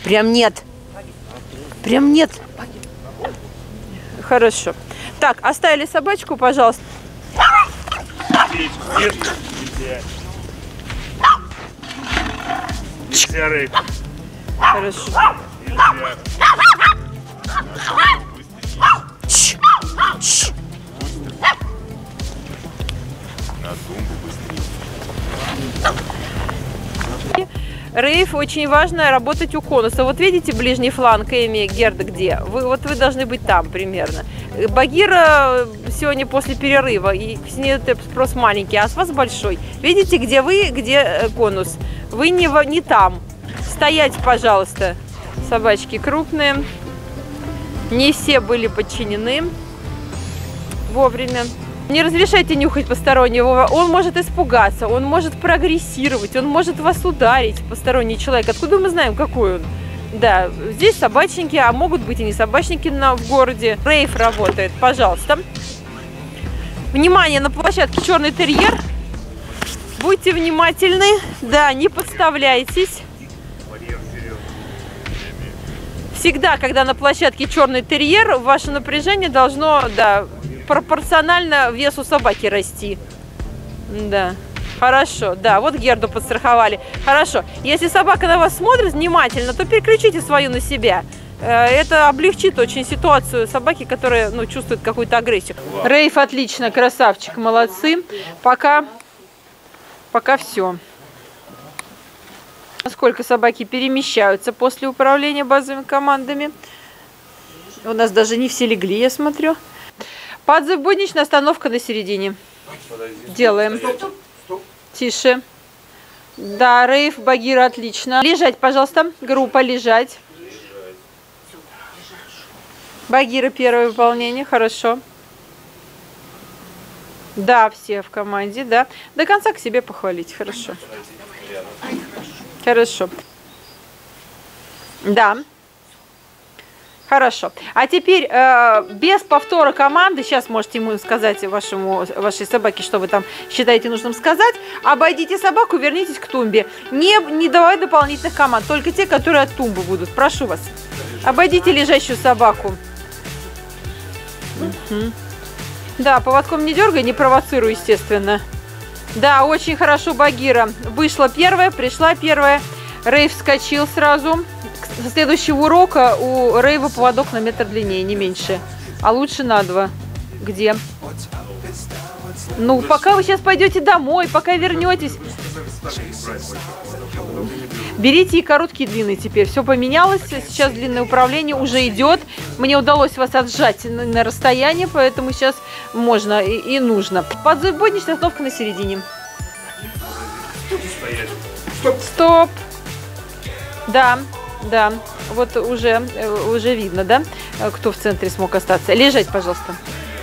Прям нет. Прям нет. Хорошо. Так, оставили собачку, пожалуйста. Хорошо. Рейф, очень важно работать у конуса. Вот видите ближний фланг Эми, Герда где? Вы должны быть там примерно. Багира сегодня после перерыва, и с нее спрос маленький, а с вас большой. Видите, где вы, где конус? Вы не там. Стоять, пожалуйста. Собачки крупные. Не все были подчинены вовремя. Не разрешайте нюхать постороннего. Он может испугаться, он может прогрессировать, он может вас ударить, посторонний человек. Откуда мы знаем, какой он? Да, здесь собачники, а могут быть и не собачники в городе. Рейф работает, пожалуйста. Внимание, на площадке черный терьер. Будьте внимательны. Да, не подставляйтесь. Всегда, когда на площадке черный терьер, ваше напряжение должно, да, пропорционально весу собаки расти. Да. Хорошо. Да, вот Герду подстраховали. Хорошо. Если собака на вас смотрит внимательно, то переключите свою на себя. Это облегчит очень ситуацию собаки, которая, ну, чувствует какую-то агрессию. Рейф отлично, красавчик, молодцы. Пока все. Сколько собаки перемещаются после управления базовыми командами. У нас даже не все легли, я смотрю. Подзыв будничная, остановка на середине. Делаем. Тише. Да, Рейф, Багира, отлично. Лежать, пожалуйста. Группа, лежать. Багира, первое выполнение. Хорошо. Да, все в команде, да. До конца к себе похвалить. Хорошо. Хорошо. Да. Хорошо. А теперь без повтора команды, сейчас можете ему сказать, вашей собаке, что вы там считаете нужным сказать, обойдите собаку, вернитесь к тумбе. Не давай дополнительных команд, только те, которые от тумбы будут. Прошу вас. Обойдите лежащую собаку. Угу. Да, поводком не дергай, не провоцируй, естественно. Да, очень хорошо, Багира. Вышла первая, пришла первая. Рейв вскочил сразу. Со следующего урока у Рейва поводок на метр длиннее, не меньше. А лучше на 2. Где? Ну, пока вы сейчас пойдете домой, пока вернетесь. Берите и короткий, и длинный теперь. Все поменялось. Сейчас длинное управление уже идет. Мне удалось вас отжать на расстояние, поэтому сейчас можно и нужно. Подзыв будничная, остановка на середине. Стоп. Да. Да, вот уже видно, да, кто в центре смог остаться. Лежать, пожалуйста.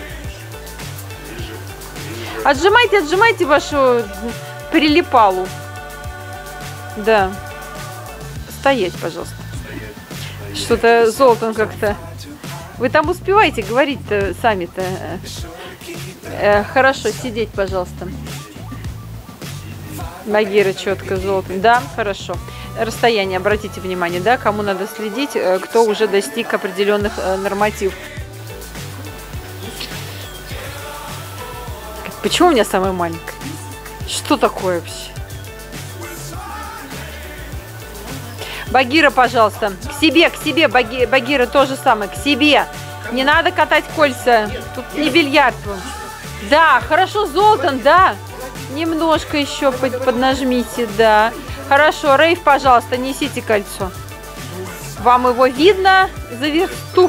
Отжимайте вашу прилипалу. Да. Стоять, пожалуйста. Что-то Золтан как-то... Вы там успеваете говорить-то сами-то. Хорошо, сидеть, пожалуйста. Багира четко, Золтан. Да, хорошо. Расстояние, обратите внимание, да, кому надо следить, кто уже достиг определенных нормативов. Почему у меня самая маленькая? Что такое вообще? Багира, пожалуйста, к себе, Багира, то же самое, к себе. Не надо катать кольца, тут не бильярд. Да, хорошо, Золтан, да. Немножко еще поднажмите, да. Хорошо, Рейв, пожалуйста, несите кольцо. Вам его видно за версту.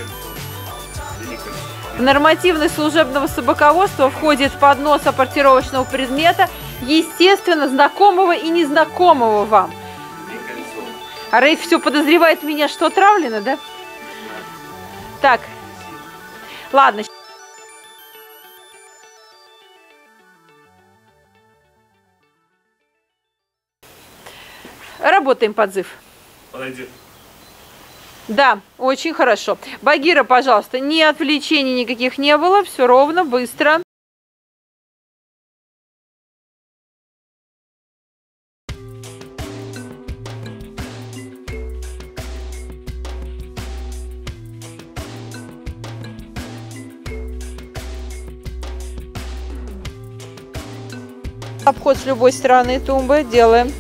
В нормативность служебного собаководства входит поднос апортировочного предмета, естественно, знакомого и незнакомого вам. А Рейв все подозревает меня, что отравлено, да? Так, ладно. Работаем, подзыв. Подойди. Да, очень хорошо. Багира, пожалуйста, ни отвлечений никаких не было. Все ровно, быстро. Обход с любой стороны тумбы делаем.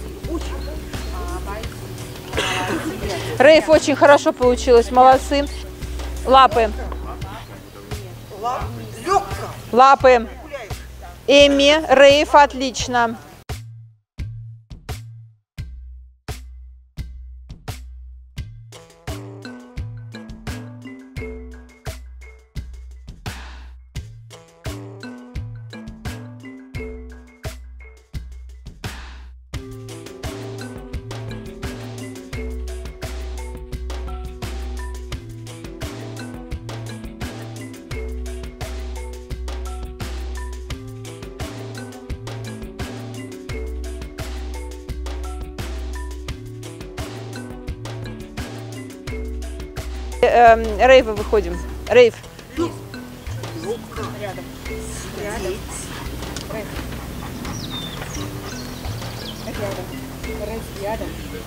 Рейв, очень хорошо получилось, молодцы. Лапы. Лапы. Эми, Рейв, отлично. Рейва выходим. Рейв. Рядом. Рядом.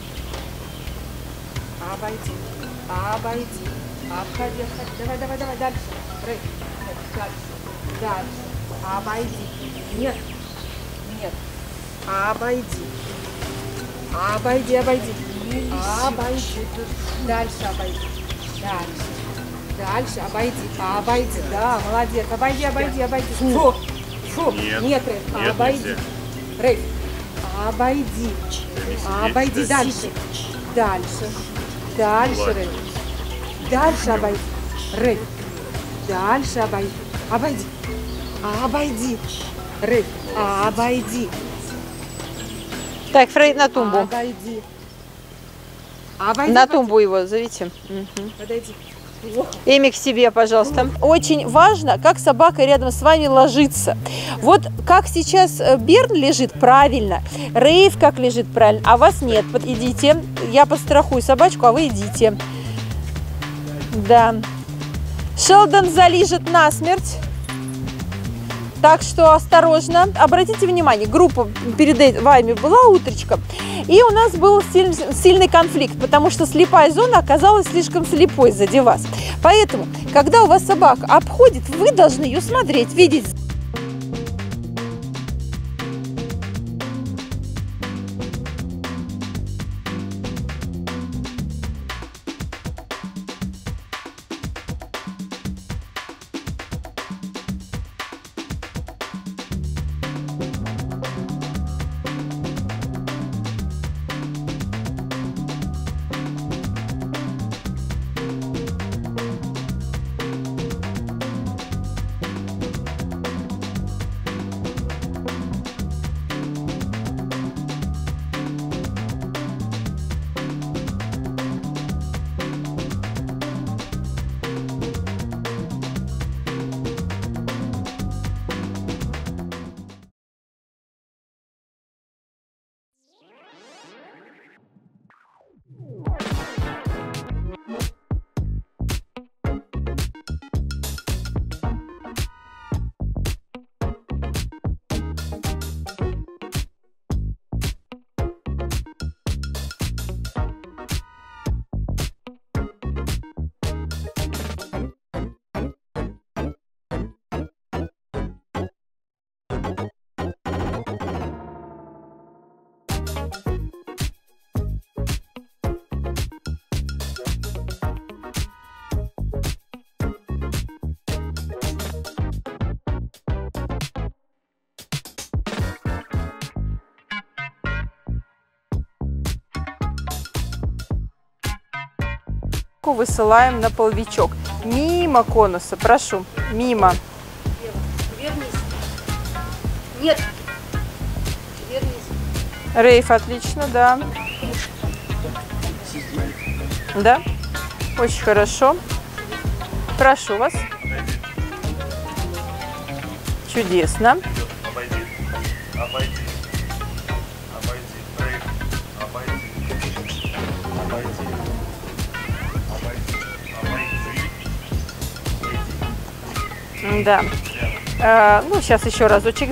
Обойди. Обходи. Давай. Дальше. Рейв. Дальше. Обойди. Нет. Обойди. Дальше обойди. Дальше обойди. Да, молодец. Обойди. Фу. Нет, Рейв. Обойди. Рейв. Обойди. Дальше, Рейв. Дальше обойди. Рейв. Дальше обойди. Рейв. Обойди. Так, Фрейд на тумбу. Обойди. На тумбу его зовите. Подойди. Эми, к себе, пожалуйста. Очень важно, как собака рядом с вами ложится. Вот как сейчас Берн лежит правильно, Рейв как лежит правильно, а вас нет. Вот идите, я подстрахую собачку, а вы идите. Да. Шелдон залижет насмерть. Так что осторожно. Обратите внимание, группа перед вами была утречка, и у нас был сильный конфликт, потому что слепая зона оказалась слишком слепой сзади вас. Поэтому, когда у вас собака обходит, вы должны ее смотреть, видеть. Высылаем на половичок. Мимо конуса, прошу. Мимо. Вернись. Нет. Вернись. Рейв, отлично, да. Да? Очень хорошо. Прошу вас. Чудесно. Да. Ну, сейчас еще разочек.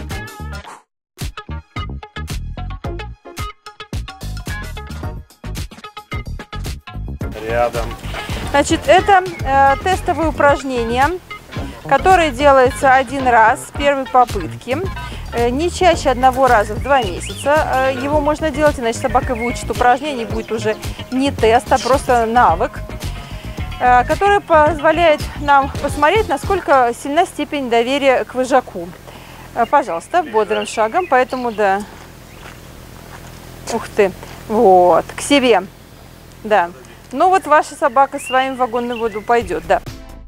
Рядом. Значит, это тестовые упражнения, которые делаются один раз с первой попытки. Не чаще одного раза в 2 месяца его можно делать, иначе собака выучит упражнение, будет уже не тест, а просто навык, который позволяет нам посмотреть, насколько сильна степень доверия к вожаку. Пожалуйста, бодрым шагом, поэтому да. Ух ты, вот, к себе, да. Ну вот ваша собака с вами в вагонную воду пойдет, да.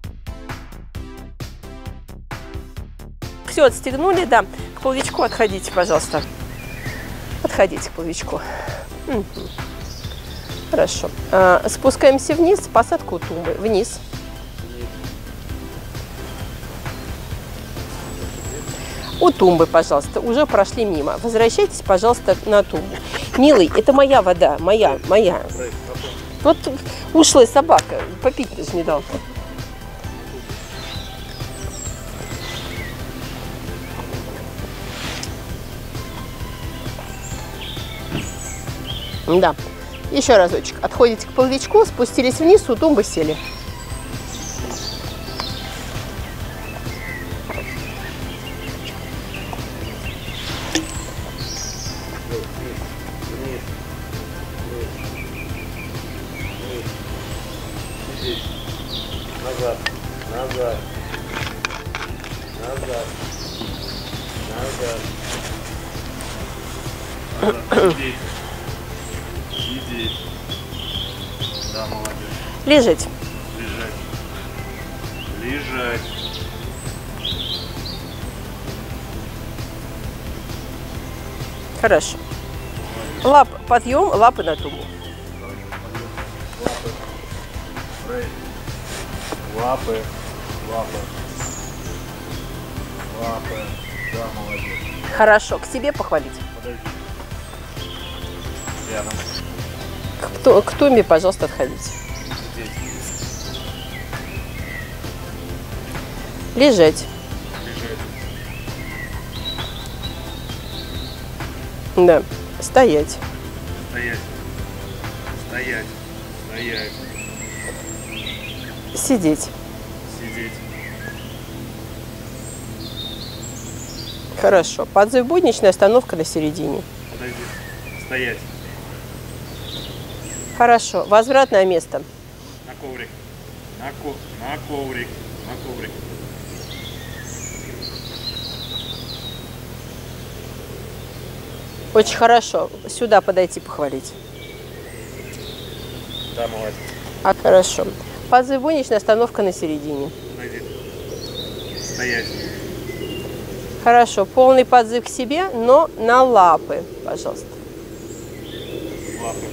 Все, отстегнули, да. К половичку отходите, пожалуйста. Отходите к половичку. Угу. Хорошо. Спускаемся вниз, посадку у тумбы. Вниз. У тумбы, пожалуйста. Уже прошли мимо. Возвращайтесь, пожалуйста, на тумбу. Милый, это моя вода. Моя. Вот ушлая собака. Попить даже не дал. Да. Еще разочек. Отходите к половичку, спустились вниз, у тумбы сели. Назад. Сидеть. Да, молодец. Лежать. Лежать. Хорошо. Лап, подъем, лапы на тумбу. Лапы. Да, молодец. Хорошо. К себе похвалить. Подойди. Рядом. К тумбе, пожалуйста, отходите. Здесь. Лежать. Лежать. Да. Стоять. Стоять. Сидеть. Сидеть. Хорошо. Подзыв будничная, остановка на середине. Подойди. Стоять. Хорошо. Возврат на место. На коврик. На коврик. Очень хорошо. Сюда подойти похвалить. Да, молодец. Хорошо. Подзыв будничная, остановка на середине. Подойди. Стоять. Хорошо. Полный подзыв к себе, но на лапы, пожалуйста. Лапы.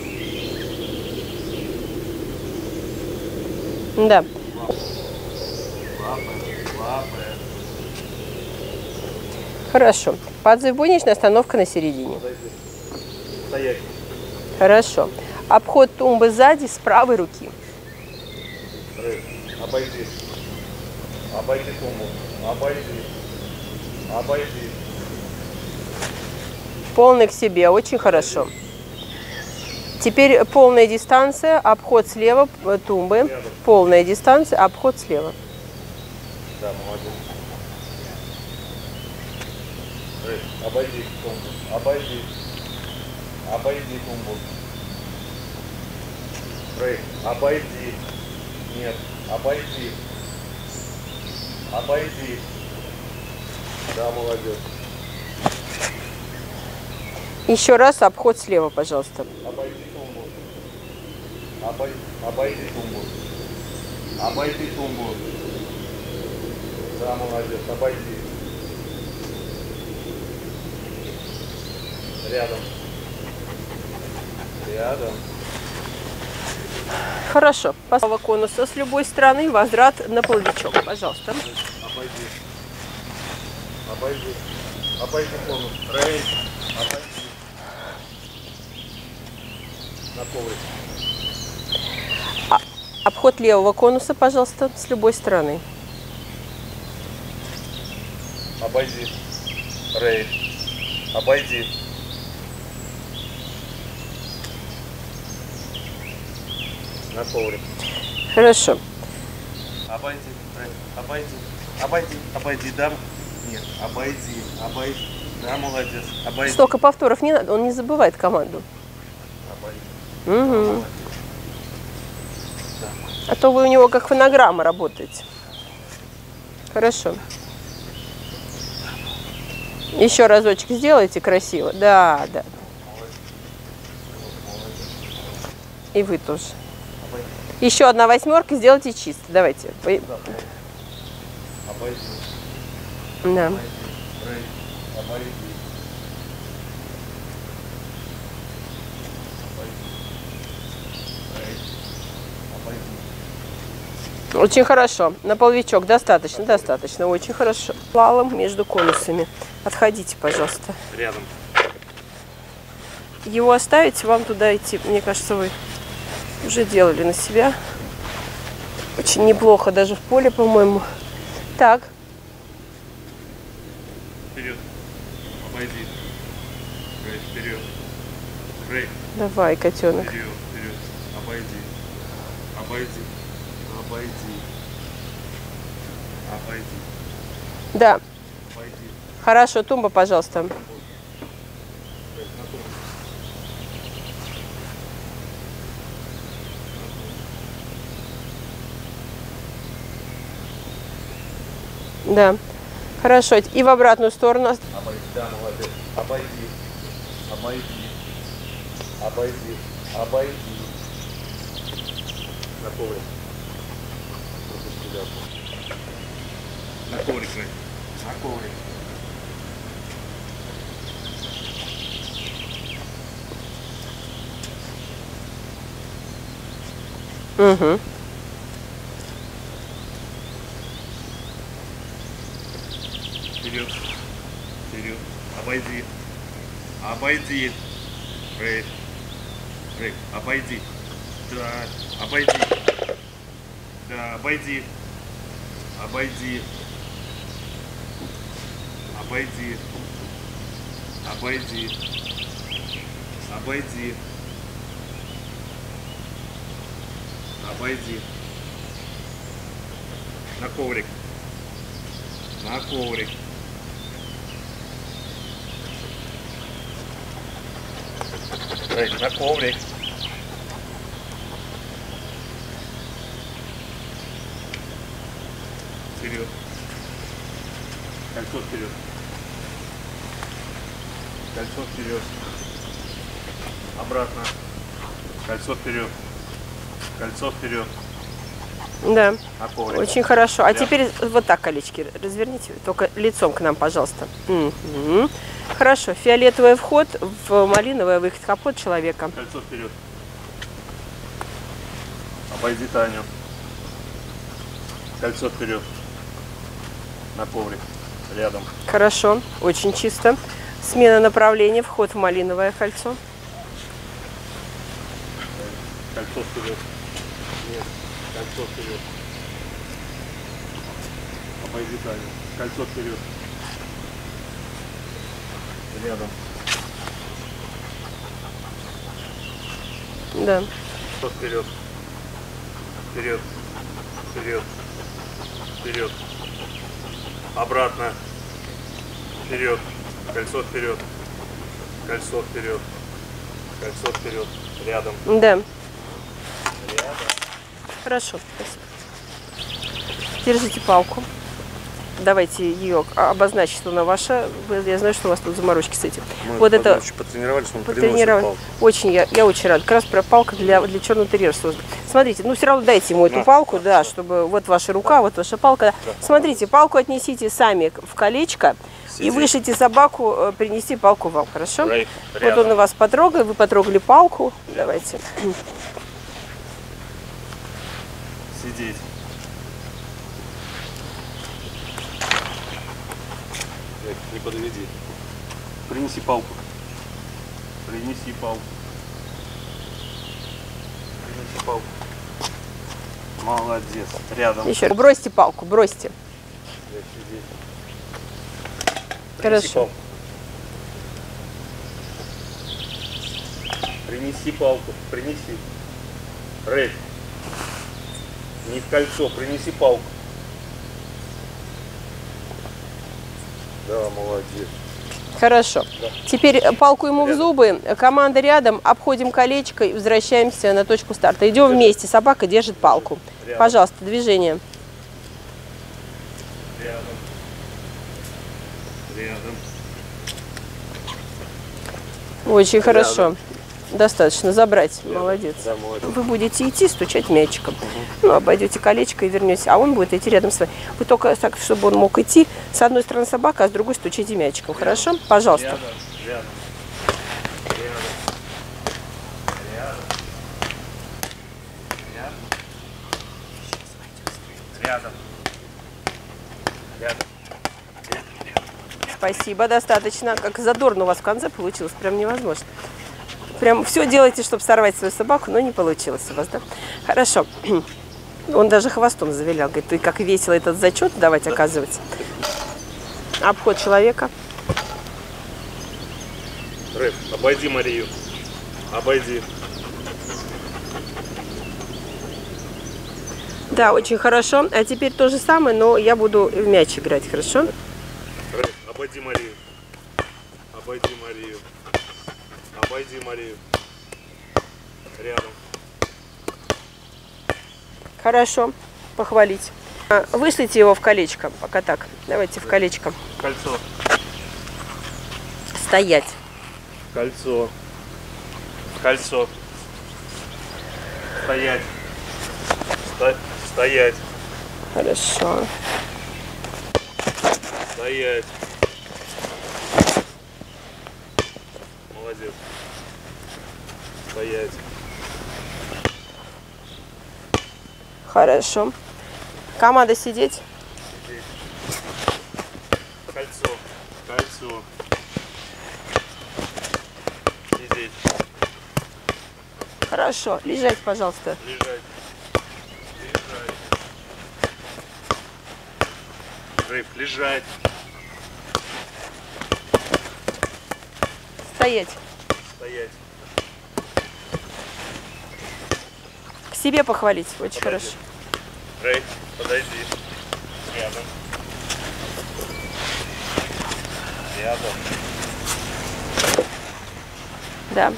Да. Лапы. Хорошо. Подзыв будничная, остановка на середине. Подойди. Стоять. Хорошо. Обход тумбы сзади с правой руки. Обойди. Обойди тумбу. Обойди. Полный к себе. Очень хорошо. Теперь полная дистанция, обход слева тумбы. Полная дистанция, обход слева. Да, молодец. Обойди тумбу. Обойди тумбу. Обойди. Нет. Обойди. Да, молодец. Еще раз обход слева, пожалуйста. Обойди тумбу. Обойди тумбу. Да, молодец. Обойди. Рядом. Хорошо. По конуса с любой стороны, возврат на половичок, пожалуйста. Обойди конус. Обойди. На коврик. Обход левого конуса, пожалуйста, с любой стороны. Обойди. Обойди. На коврик. Хорошо. Обойди, дам. Нет, обойди. Да, молодец. Обойди. Столько повторов не надо, он не забывает команду. Обойди. Угу. Молодец. А то вы у него как фонограмма работаете. Хорошо. Еще разочек сделайте красиво. Да, да. И вы тоже. Еще одна восьмерка, сделайте чисто. Давайте. Обойди. Да. Обойди. Обойди. Очень хорошо. На половичок достаточно, достаточно. Очень хорошо. Плалом между конусами. Отходите, пожалуйста. Рядом. Его оставить, вам туда идти. Мне кажется, вы уже делали на себя. Очень неплохо, даже в поле, по-моему. Так. Вперед. Обойди. Рэй, вперед. Рэй. Давай, котенок. Вперед, вперед. Обойди. Обойди. Обойди. Обойди. Да. Обойди. Хорошо, тумба, пожалуйста. Да. Хорошо. И в обратную сторону. Обойди. Да, молодец. Обойди. Обойди. Обойди. Обойди. На коврик. На коврик, Рэй. На коврик. Угу. Вперед. Вперед. Обойди. Обойди. Рэй. Рэй, обойди. Да, обойди. Да, обойди. Обойди. Обойди. Обойди. Обойди. Обойди. На коврик. На коврик. Эй, на коврик. Вперед. Кольцо вперед. Кольцо вперед. Обратно. Кольцо вперед. Кольцо вперед. Да. На коврик. Очень хорошо. А Да. теперь вот так колечки разверните, только лицом к нам, пожалуйста. Мгм. Хорошо. Фиолетовый вход, в малиновый выход. Капот человека. Кольцо вперед. Обойди Таню. Кольцо вперед. На коврик. Рядом. Хорошо. Очень чисто. Смена направления, вход в малиновое кольцо. Кольцо вперед. Нет. Кольцо вперед. Обойди Таню. Кольцо вперед. Рядом. Да. Кольцо вперед. Вперед. Вперед. Вперед. Обратно. Вперед. Кольцо вперед. Кольцо вперед. Кольцо вперед. Рядом. Да. Рядом. Хорошо. Спасибо. Держите палку. Давайте ее обозначить, что она ваша. Я знаю, что у вас тут заморочки с этим. Мы вот это еще потренировались, мы потренировали. Очень, я очень рада. Как раз про палка для черного терьера создана. Смотрите, ну все равно дайте ему эту палку, да, чтобы вот ваша рука, вот ваша палка. Да. Смотрите, палку отнесите сами в колечко. Сиди. И вышлите собаку принести палку вам, хорошо? Рэй, вот он у вас потрогает, вы потрогали палку. Давайте. Сидеть. Не подведи. Принеси палку. Принеси палку. Принеси палку. Молодец. Рядом. Еще раз. Бросьте палку, бросьте. Хорошо. Палку. Принеси палку. Принеси. Рэй. Не в кольцо. Принеси палку. Да, молодец. Хорошо. Теперь палку ему в зубы, команда рядом, обходим колечко и возвращаемся на точку старта. Идем вместе, собака держит палку. Пожалуйста, движение. Рядом. Рядом. Очень хорошо. Достаточно забрать. Молодец. Да, молодец. Вы будете идти, стучать мячиком. Ну, обойдете колечко и вернетесь. А он будет идти рядом с вами. Вы только так, чтобы он мог идти. С одной стороны собака, а с другой стучите мячиком. Хорошо? Пожалуйста. Рядом. Рядом. Рядом. Рядом. Спасибо, достаточно. Как задорно у вас в конце получилось. Прям невозможно. Прям все делаете, чтобы сорвать свою собаку, но не получилось у вас, да? Хорошо. Он даже хвостом завилял. Говорит, ты как весело этот зачет давать, оказывается. Обход человека. Рэйф, обойди Марию. Обойди. Да, очень хорошо. А теперь то же самое, но я буду в мяч играть, хорошо? Рэйф, обойди Марию. Обойди Марию. Обойди Марию. Рядом. Хорошо. Похвалить. Вышлите его в колечко. Пока так. Давайте в колечко. Кольцо. Стоять. Кольцо. Кольцо. Стоять. Стоять. Хорошо. Стоять. Молодец. Стоять. Хорошо. Команда сидеть. Кольцо. Кольцо. Сидеть. Хорошо. Лежать, пожалуйста. Лежать. Лежать. Рэйф, лежать. Стоять. Стоять. К себе похвалить. Очень Подойди. хорошо. Рэйф, подойди. Рядом. Рядом. Да.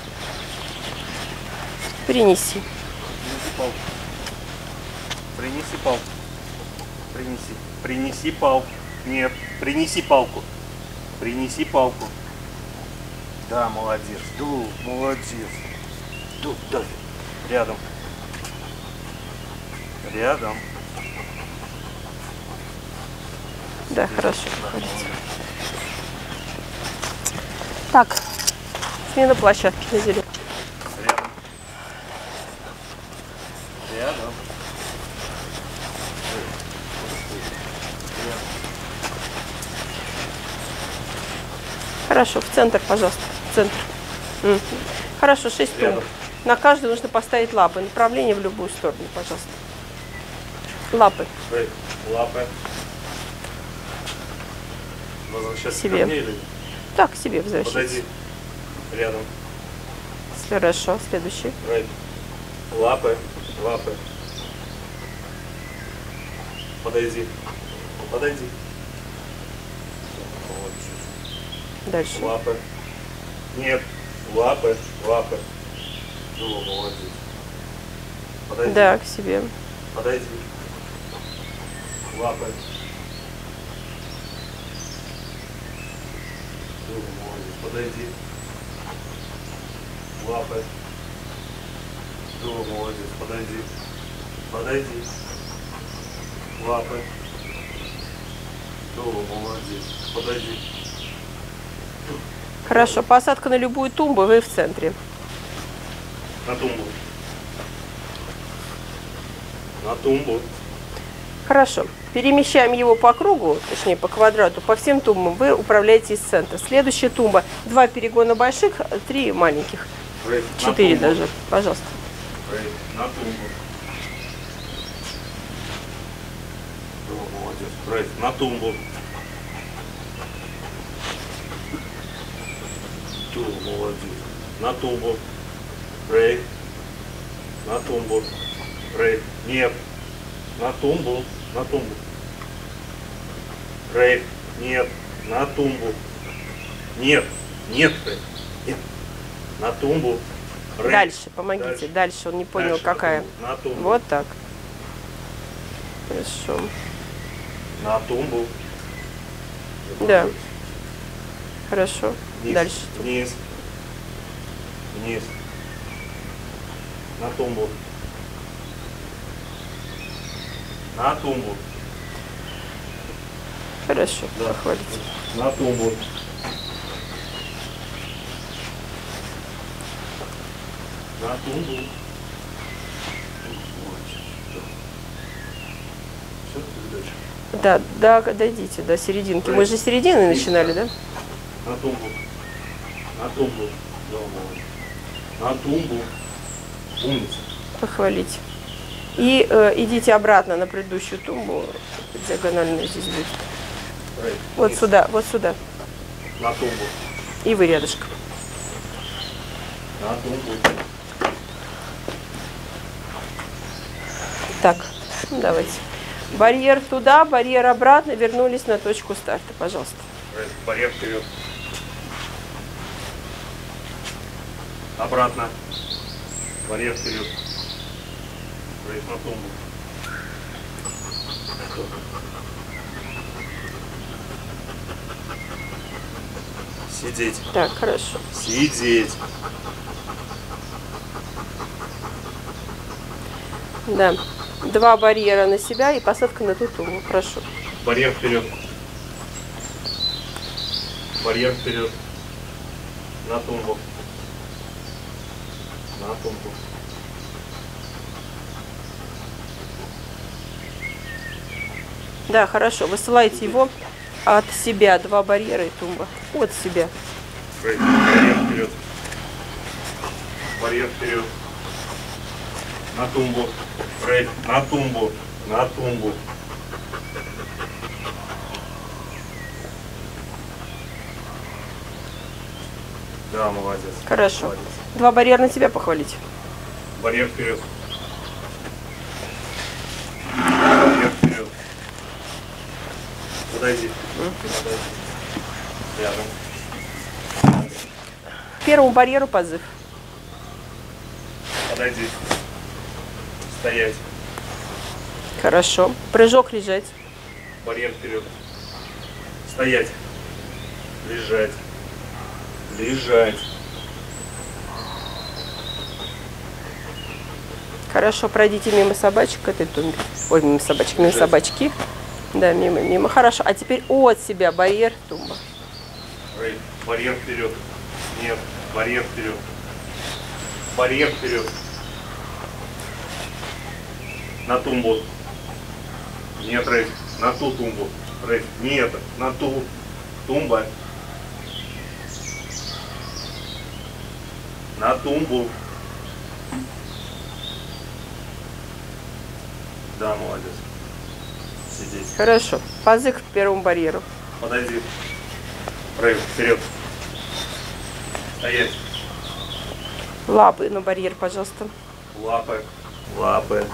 Принеси. Принеси палку. Принеси палку. Принеси. Принеси палку. Нет, принеси палку. Принеси палку. Да, молодец. Да, молодец. Да. Рядом. Рядом. Да, хорошо. Похвалить. Так. Смена площадки на зеленую. Рядом. Рядом. Хорошо, в центр, пожалуйста. В центр. Хорошо, 6 Рядом. тумб. На каждую нужно поставить лапы. Направление в любую сторону, пожалуйста. Лапы. Эй, лапы. Возвращаться Себе. ко мне или... Так, к себе возвращайтесь. Подойди. Рядом. Хорошо, следующий. Эй, лапы. Лапы. Подойди. Подойди. Молодец. Дальше. Лапы. Нет. Лапы. Лапы. Ну, молодец. Подойди. Да, к себе. Подойди. Лапы. Ну, молодец. Подойди. Лапы. Ну, молодец. Подойди. Подойди. Лапы. Ну, молодец. Подойди. Хорошо, посадка на любую тумбу, вы в центре. На тумбу. На тумбу. Хорошо. Перемещаем его по кругу, точнее по квадрату, по всем тумбам. Вы управляете из центра. Следующая тумба. 2 перегона больших, 3 маленьких. Эй, 4 на тумбу. даже. Пожалуйста. Эй, на тумбу. Ну, молодец. Эй, на тумбу. Молодец. На тумбу. Рэй. На тумбу. Рэй. Нет. На тумбу. На тумбу. Рэй. Нет. На тумбу. Нет. Нет, Фрейд. Нет. На тумбу. Рейд. Дальше, помогите. Дальше, он не понял, Дальше какая. На тумбу. Вот так. Хорошо. На тумбу. Да. Хорошо. Вниз. Дальше. Вниз. Вниз. На тумбу. На тумбу. Хорошо, Да. похвалите. На тумбу. На тумбу. Все, передача. Да, да, дойдите до серединки. Мы же с середины начинали, да? На тумбу. На тумбу. Да, молодец. На тумбу. Умница. Похвалите. И идите обратно на предыдущую тумбу. Диагонально здесь будет. Рейд. Вот Вниз. сюда, вот сюда. На тумбу. И вы рядышком. На тумбу. Так, ну, давайте. Барьер туда, барьер обратно. Вернулись на точку старта, пожалуйста. Рейд. Барьер вперед. Обратно. Барьер вперед. Рейд на тумбу. Сидеть. Так, хорошо. Сидеть. Да. 2 барьера на себя и посадка на ту тумбу. Прошу. Барьер вперед. Барьер вперед. На тумбу. На тумбу. Да, хорошо. Высылайте его от себя. 2 барьера и тумба. От себя. Рейд. Барьер вперед. Барьер вперед. На тумбу. Рейд. На тумбу. На тумбу. Да, молодец. Хорошо. Молодец. 2 барьера на себя похвалите. Барьер вперед. Барьер вперед. Подойди. Подойди. Рядом. К первому барьеру позыв. Подойди. Стоять. Хорошо. Прыжок лежать. Барьер вперед. Стоять. Лежать. Лежать. Хорошо. Пройдите мимо собачек к этой тумбе. Ой, мимо собачек, мимо Лежать. собачки. Да, мимо, мимо. Хорошо. А теперь от себя барьер, тумба. Рейд. Барьер вперед. Нет. Барьер вперед. Барьер вперед. На тумбу. Нет, Рейд. На ту тумбу. Рейд. Нет. На ту. Тумба. На тумбу. Да, молодец. Сидеть. Хорошо. Позыв к первому барьеру. Подойди. Рейд. Вперед. Стоять. Лапы на барьер, пожалуйста. Лапы. Лапы.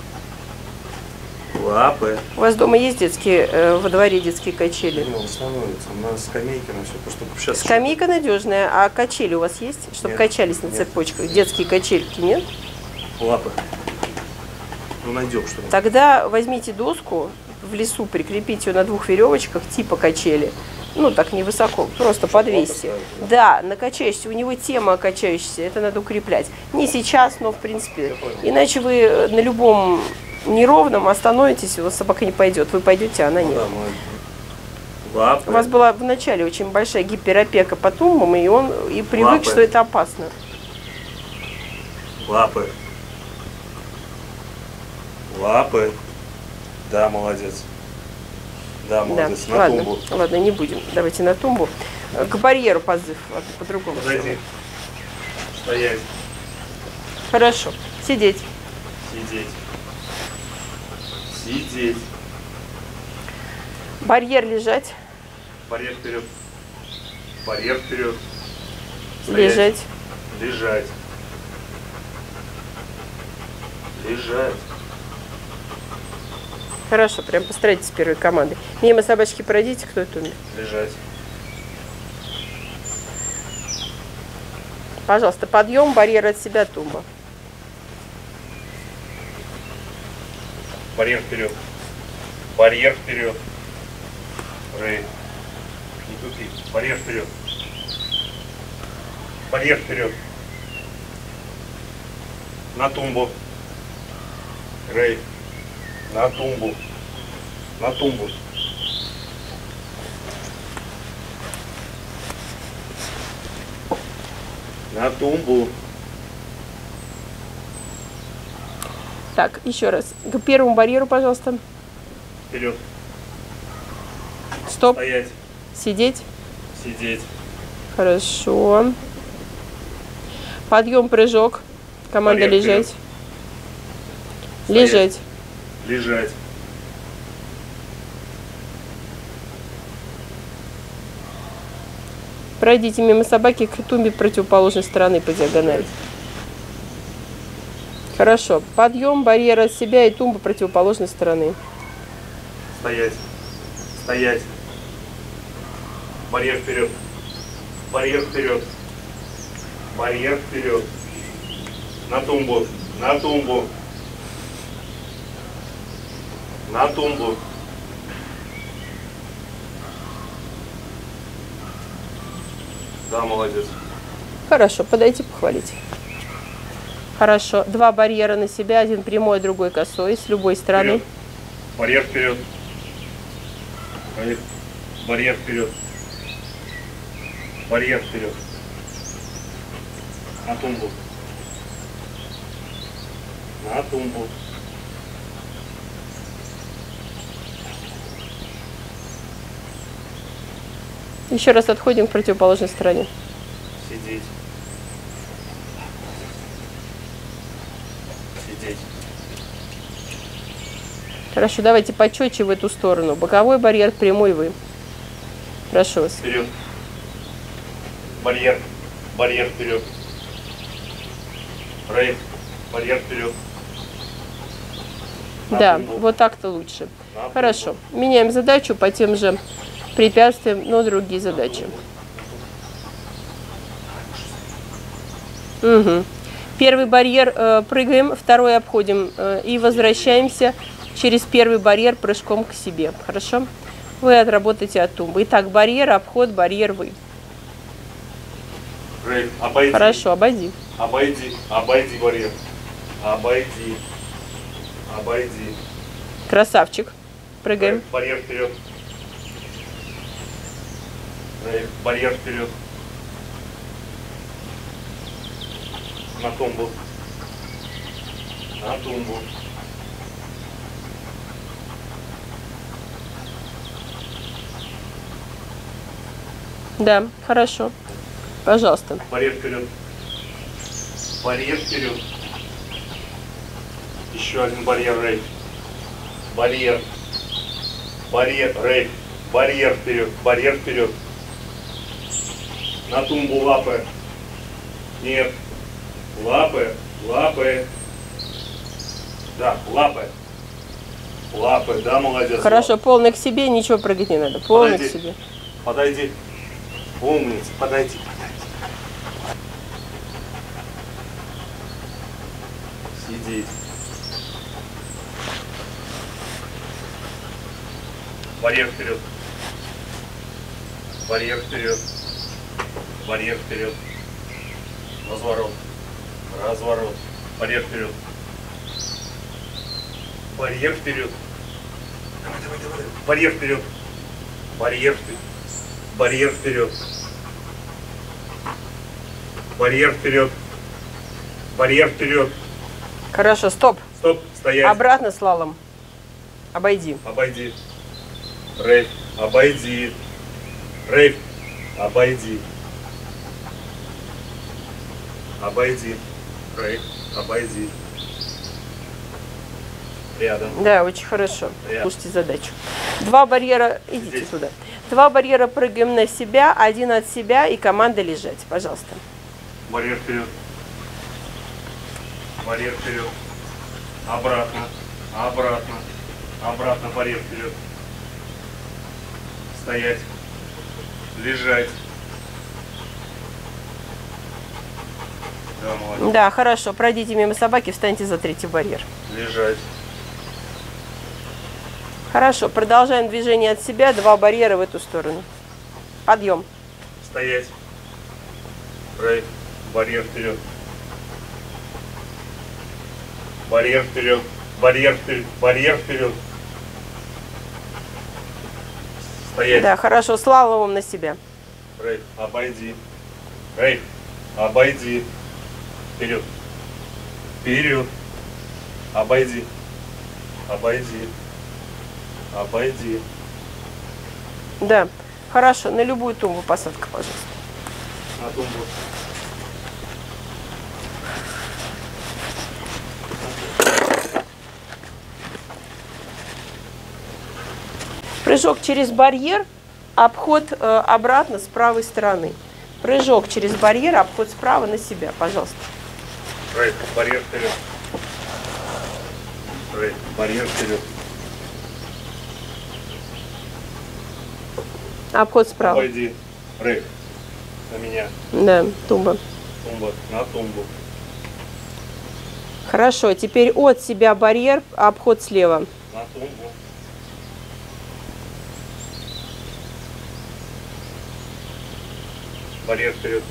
Лапы. У вас дома есть детские, во дворе детские качели? Он становится на скамейке, на все. Потому что сейчас Скамейка надежная, а качели у вас есть? Чтобы Нет, качались на нет. цепочках. Детские качельки, нет? лапы. Ну, найдем что-нибудь. Тогда возьмите доску, в лесу прикрепите ее на 2 веревочках типа качели. Ну, так невысоко, просто подвесьте. поставить, Да, накачаешься, у него тема качающаяся, это надо укреплять. Не сейчас, но в принципе. Иначе вы на любом неровном остановитесь, у вас собака не пойдет. Вы пойдете, а она нет. Да, молодец. Лапы. У вас была вначале очень большая гиперопека по тумбам, и он и привык, Лапы. что это опасно. Лапы. Лапы. Да, молодец. Да, Да, молодец. На ладно, тумбу. ладно, не будем. Давайте на тумбу. К барьеру позыв, а то по-другому. Подойди. Стоять. Хорошо. Сидеть. Сидеть. Сидеть. Барьер лежать. Барьер вперед. Барьер вперед. Стоять. Лежать. Лежать. Лежать. Хорошо, прям постарайтесь с первой командой. Мимо собачки пройдите, кто это умер. Лежать. Пожалуйста, подъем, барьер от себя, тумба. Барьер вперед. Барьер вперед. Рейд. Не тупи. Барьер вперед. Барьер вперед. На тумбу. Рейд. На тумбу. На тумбу. На тумбу. Так, еще раз. К первому барьеру, пожалуйста. Вперед. Стоп. Стоять. Сидеть. Сидеть. Хорошо. Подъем, прыжок. Команда Барьер лежать. вперед. Лежать. Лежать. Пройдите мимо собаки к тумбе противоположной стороны по диагонали. Хорошо. Подъем, барьер от себя и тумба противоположной стороны. Стоять. Стоять. Барьер вперед. Барьер вперед. Барьер вперед. На тумбу. На тумбу. На тумбу. Да, молодец. Хорошо. Подойти, похвалить. Хорошо. Два барьера на себя. Один прямой, другой косой. С любой стороны. Вперед. Барьер вперед. Барьер вперед. Барьер вперед. На тумбу. На тумбу. Еще раз отходим к противоположной стороне. Сидеть. Сидеть. Хорошо, давайте почетче в эту сторону. Боковой барьер, прямой вы. Прошу вас. Вперед. Барьер. Барьер вперед. Рейд. Барьер вперед. На Да, тумбу. вот так-то лучше. На тумбу. Хорошо. Меняем задачу по тем же препятствиям, но другие задачи. Угу. Первый барьер прыгаем, второй обходим и возвращаемся через первый барьер прыжком к себе. Хорошо? Вы отработаете от тумбы. Итак, барьер, обход, барьер, вы. Рейд. Обойди. Хорошо, обойди. Обойди. Обойди барьер. Обойди. Обойди. Красавчик. Прыгаем. Рейд. Барьер вперед. Рейд. Барьер вперед. На тумбу. На тумбу. Да, хорошо. Пожалуйста. Барьер вперед. Барьер вперед. Еще один барьер, рейд. Барьер. Барьер, рейд. Барьер вперед. Барьер вперед. На тумбу лапы. Нет. Лапы. Лапы. Да, лапы. Лапы, да, молодец. Хорошо, полный к себе, ничего прыгать не надо. Полный к Подойди. себе. Подойди. Умница, подойди, подойди. Сидеть. Барьер вперед. Барьер вперед. Барьер вперед. Разворот. Разворот. Барьер вперед. Барьер вперед. Давай, давай, давай. Барьер вперед. Барьер вперед. Барьер вперед. Барьер вперед. Барьер вперед. Хорошо, стоп. Стоп, стоять. Обратно слалом. Обойди. Обойди. Рейв. Обойди. Рейв. Обойди. Обойди. Рейв. Обойди. Рядом. Да, очень хорошо. Я. Слушайте задачу. Два барьера, идите Здесь. сюда. Два барьера прыгаем на себя, один от себя и команда лежать. Пожалуйста. Барьер вперед. Барьер вперед. Обратно. Обратно. Обратно барьер вперед. Стоять. Лежать. Да, молодец. Да, хорошо. Пройдите мимо собаки, встаньте за третий барьер. Лежать. Хорошо. Продолжаем движение от себя. 2 барьера в эту сторону. Подъем. Стоять. Рейд. Барьер вперед. Барьер вперед. Барьер вперед. Барьер вперед. Стоять. Да, хорошо. Слаломом на себя. Рейд. Обойди. Рейд. Обойди. Вперед. Вперед. Обойди. Обойди. Обойди. Да. Хорошо. На любую тумбу посадка, пожалуйста. На тумбу. Прыжок через барьер, обход обратно с правой стороны. Прыжок через барьер, обход справа на себя, пожалуйста. Рейд. Барьер вперед. Рейд. Барьер вперед. Обход справа. Обойди. Рейд. На меня. Да, тумба. Тумба. На тумбу. Хорошо, теперь от себя барьер, обход слева. На тумбу. Барьер вперед.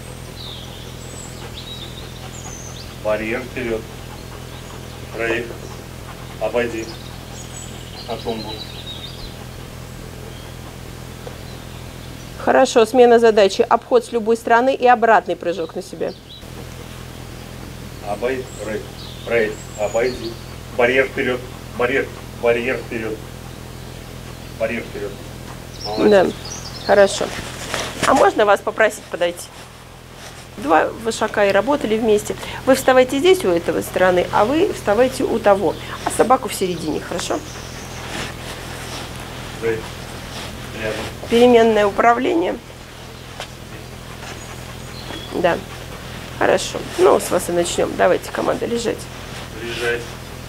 Барьер вперед. Рейд. Обойди. На тумбу. Хорошо, смена задачи. Обход с любой стороны и обратный прыжок на себя. Обойди. Рейд. Рейд. Обойди. Барьер вперед. Барьер. Барьер вперед. Барьер вперед. Молодец. Да, хорошо. А можно вас попросить подойти? 2 вышака и работали вместе. Вы вставайте здесь у этого стороны, а вы вставайте у того. А собаку в середине, хорошо? Рейд. Рядом. Переменное управление. Да. Хорошо. Ну, с вас и начнем. Давайте, команда, лежать. Лежать.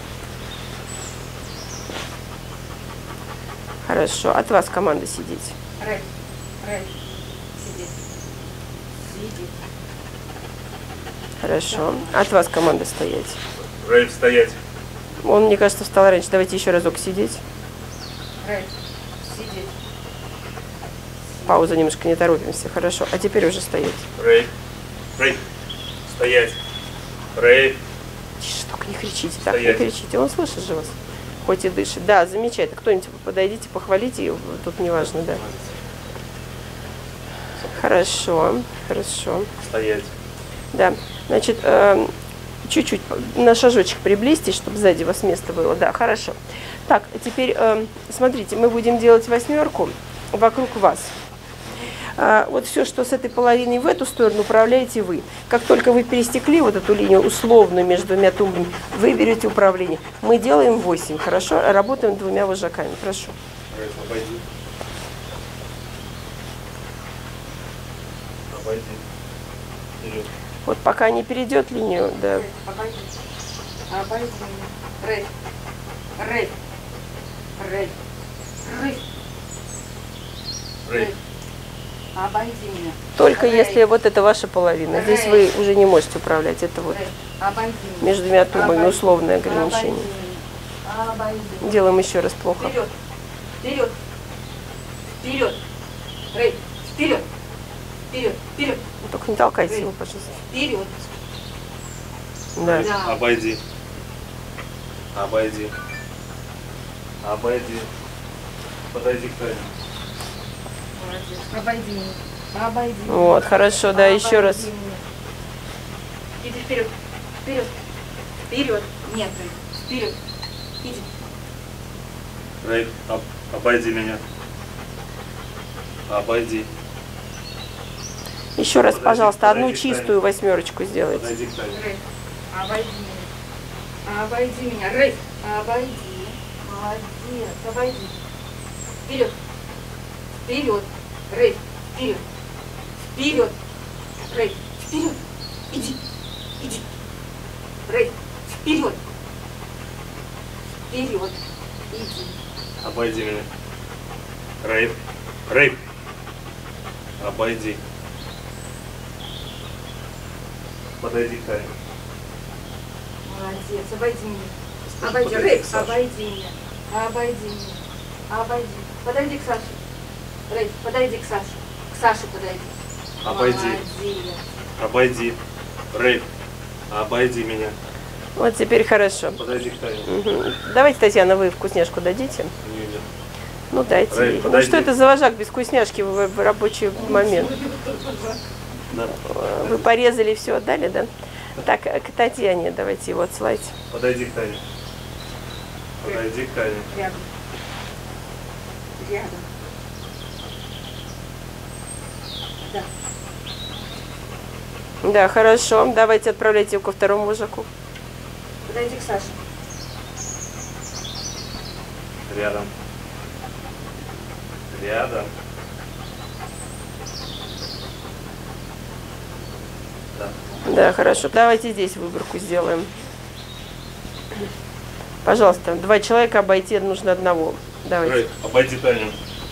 Хорошо. От вас команда сидеть. Рейд. Рейд. Сидеть. Сидеть. Хорошо. От вас команда стоять. Рейд. Стоять. Он, мне кажется, встал раньше. Давайте еще разок сидеть. Рейд. Сидеть. Пауза, немножко не торопимся. Хорошо. А теперь уже стоять. Рейд. Рейд. Стоять. Рейд. Тише, только не кричите. Так, не Стоять. кричите. Он слышит же вас. Хоть и дышит. Да, замечательно. Кто-нибудь подойдите, похвалите его. Тут не важно, да. Хорошо. Хорошо. Стоять. Да. Значит, чуть-чуть на шажочек приблизьтесь, чтобы сзади у вас место было. Да, хорошо. Так, теперь смотрите, мы будем делать 8 вокруг вас. Вот все, что с этой половиной в эту сторону, управляете вы. Как только вы пересекли вот эту линию условную между 2 тумбами, вы берете управление. Мы делаем 8, хорошо? Работаем 2 вожаками, прошу. Рейд. Обойди. Обойди. Вперед. Вот пока не перейдет линию, да. Рейд. Обойди. Обойди. Рейд. Рейд. Рейд. Рейд. Рейд. Обойди меня. Только Рейд. если вот это ваша половина. Здесь вы уже не можете управлять. Это вот Рейд. Обойди меня. между 2 тумбами Обойди. условное ограничение. Обойди меня. Обойди. Делаем еще раз плохо. Вперед. Вперед. Вперед. Рейд. Вперед. Вперед. Вперед. Только не толкайте его, пожалуйста. Вперед. Да. Да. Обойди. Обойди. Обойди. Подойди к Тане. Молодец. Обойди меня. Обойди. Вот, хорошо, да, еще раз. Обойди меня. Иди вперед. Вперед. Вперед. Нет, Рейд. Вперед. Иди. Рейд. Обойди меня. Обойди. Еще раз, Подойди, пожалуйста, одну подойди, чистую 8 сделайте. Подойди к Тане. Рейд. Обойди меня. Обойди меня. Рейд. Обойди. Молодец. Обойди. Вперед. Вперед. Рейд. Вперед. Вперед. Рейд. Вперед. Иди. Иди. Рейд. Вперед. Вперед. Иди. Обойди меня. Рейд. Рейд. Обойди. Подойди к Тане. Молодец, обойди меня. Подойди Обойди, к Рейв, Саше. обойди меня. Обойди меня. Обойди. Подойди к Саше. Рейв, подойди к Саше. К Саше подойди. Обойди. Молодец. Обойди. Рейв, обойди меня. Вот теперь хорошо. Подойди к Тане. Мгм. Давайте, Татьяна, вы вкусняшку дадите? Не, не. Ну, дайте Рэй, ей. Ну, подойди. что это за вожак без вкусняшки в рабочий момент? Да. Вы порезали, все отдали, да? Так, к Татьяне давайте его отсылайте. Подойди к Тане. Подойди к Тане. Рядом. Рядом. Да. Да, хорошо. Давайте отправляйте его ко второму вожаку. Подойди к Саше. Рядом. Рядом. Да. Да, хорошо. Давайте здесь выборку сделаем. Пожалуйста, 2 человека обойти нужно одного. Давайте. Рэй, обойди Таню.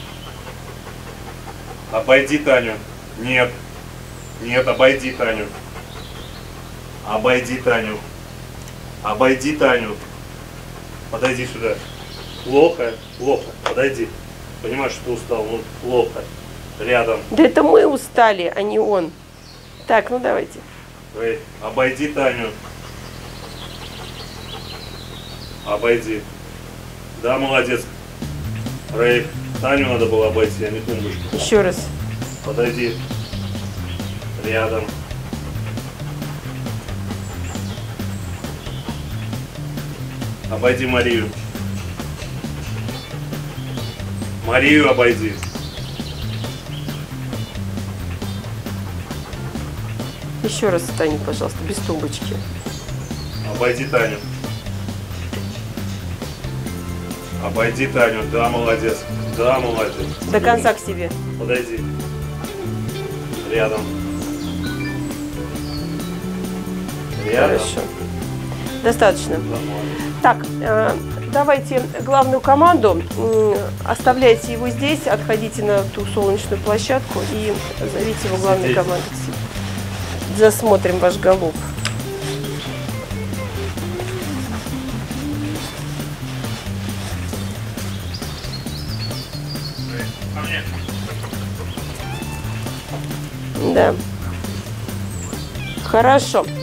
Обойди Таню. Нет. Нет, обойди Таню. Обойди Таню. Обойди Таню. Подойди сюда. Плохо, плохо. Подойди. Понимаешь, что ты устал? Ну, плохо. Рядом. Да это мы устали, а не он. Так, ну давайте. Рэй, обойди Таню. Обойди. Да, молодец. Рэй, Таню надо было обойти, а не тумбочку. Еще раз. Подойди. Рядом. Обойди Марию. Марию обойди. Еще раз встань, пожалуйста, без тумбочки. Обойди Таню. Обойди Таню. Да, молодец. Да, молодец. До конца к себе. Подойди. Рядом. Рядом. Хорошо. Достаточно. Да, молодец. Так, давайте главную команду. Оставляйте его здесь, отходите на ту солнечную площадку и зовите его главной Сидеть. командой к себе. Засмотрим ваш голубь. Ко мне. Да. Хорошо.